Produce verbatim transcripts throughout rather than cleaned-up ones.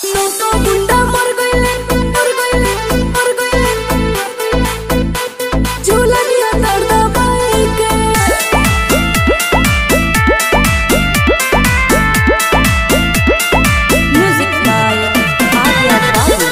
नौसो गुंडा मर गइले मर गइले मर गइले झूलनिया दर्द बाई के म्यूजिक बाय आर्या बाबू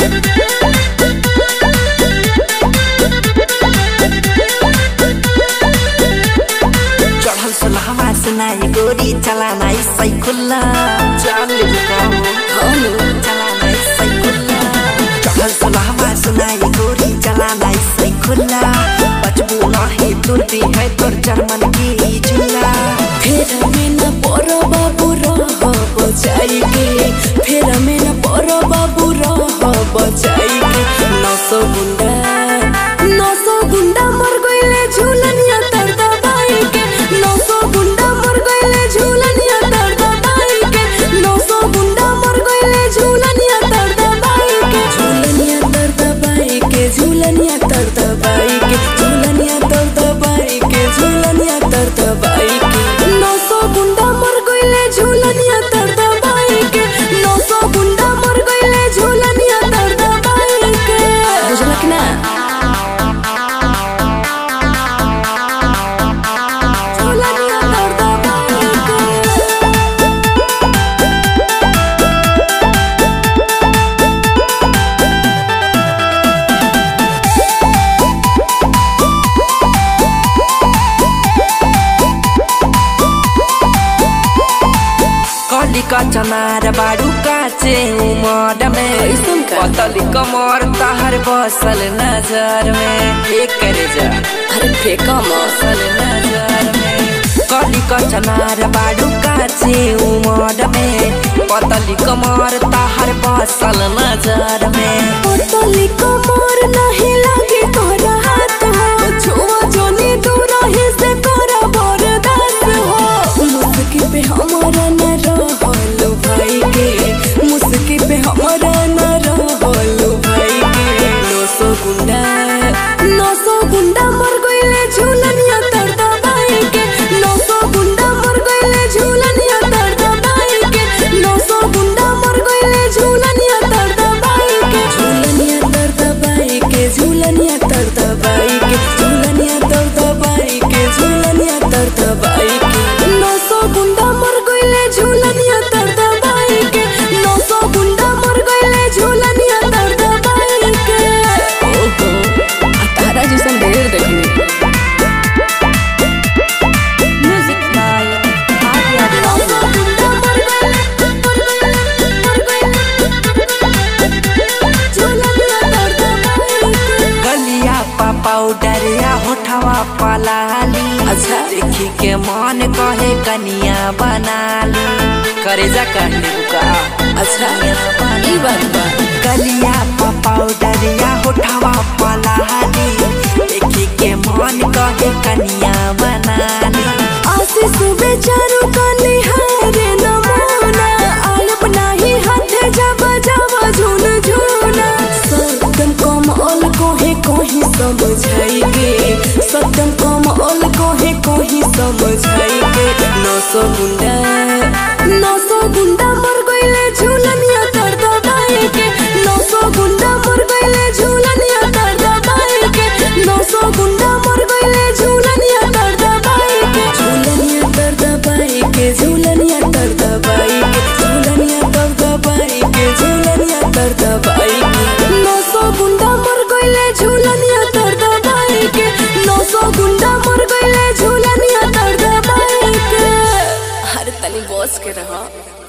चढ़ल सुलहवा सुनाई गोरी चलाना इसै खुल्ला चल गाओ हनु चलाना इसै खुल्ला चढ़ल सुलहवा सुनाई गोरी चलाना इसै खुल्ला बचबू नाही तुरती है तोर जर्मन की झूला फिर में न परो बाबू रह बचाई के फिर में न परो बाबू रह बचाई के नौसो गुंडा नौसो गुंडा मर गइले झूलनिया दर्द बाई के नौसो गुंडा मर गइले झूलनिया दर्द बाई के नौसो गुंडा मर गइले झूलनिया दर्द बाई के झूलनिया दर्द बाई के झूलनिया दर्द बाई के झूलनिया दर्द बाई के झूलनिया दर्द बाई के नौसो गुंडा मर गइले झूलनिया दर्द बाई के नौसो गुंडा मर गइले झूलनिया दर्द बाई के बुझलक ना झूलनिया दर्द बाई के कली का चनार बाड़ू काचे उमर में पतली कमर तहर बसल नजर में एक करे जा अरे फेंका मौसल नजर में कली का चनार बाड़ू काचे उमर में पतली कमर तहर बसल नजर में पतली कमर नहीं लगे तोरा हाथ हो छुआ जोनी दूर ही से तोरा बर्दाश्त हो मुस्की पे हमारा न रहलो भाई के मुस्की पे हमारा न रहलो भाई के नौसो गुंडा नौसो गुंडा मर गइले झूलनिया दर्द बाई के नौसो गुंडा मर गइले झूलनिया दर्द बाई के नौसो गुंडा मर गइले झूलनिया दर्द बाई के झूलनिया दर्द बाई के झूलनिया दर्द बाई के झूलनिया दर्द बाई के झूलनिया दर्द बाई के नौसो गुंडा मर गइले झूलनिया दर्द बाई के नौसो गुंडा मर गइले झूलनिया दर्द बाई के ओहो तारा जैसन ढेर देखनी म्यूजिक बाय आर्या बाबू गुंडा मर गइले मर गइले मर गइले झूलनिया दर्द बाई के गलिया पा पाउडर या होठवा पलाली अच्छा देखी के मन कहे कनिया बनाली करे जा कहने का अच्छा ई बात बा गलिया पा पाउडर या होठवा पलाली देखी के मन कहे कनिया बनाली आशीष बेचारू का निहारे नमूना आलप नाही हाथे जब जब झून झूना सत्यम कम ऑल कोहे कोही समझाई के सत्यम कम ऑल कोहे कोही समझाई के नौसो गुंडा नौसो गुंडा मर गइले झूलनिया दर्द बाई के नौसो गुंडा मर गइले झूलनिया दर्द बाई के नौसो गुंडा मर गइले झूलनिया दर्द बाई के झूलनिया दर्द बाई के झूलनिया दर्द बाई के झूलनिया दर्द बाई के झूलनिया दर्द बाई के नौसो गुंडा मर गइले झूलनिया दर्द बाई के नौसो गुंडा मर गइले झूलनिया दर्द बाई के हर तनी बॉस के रहा।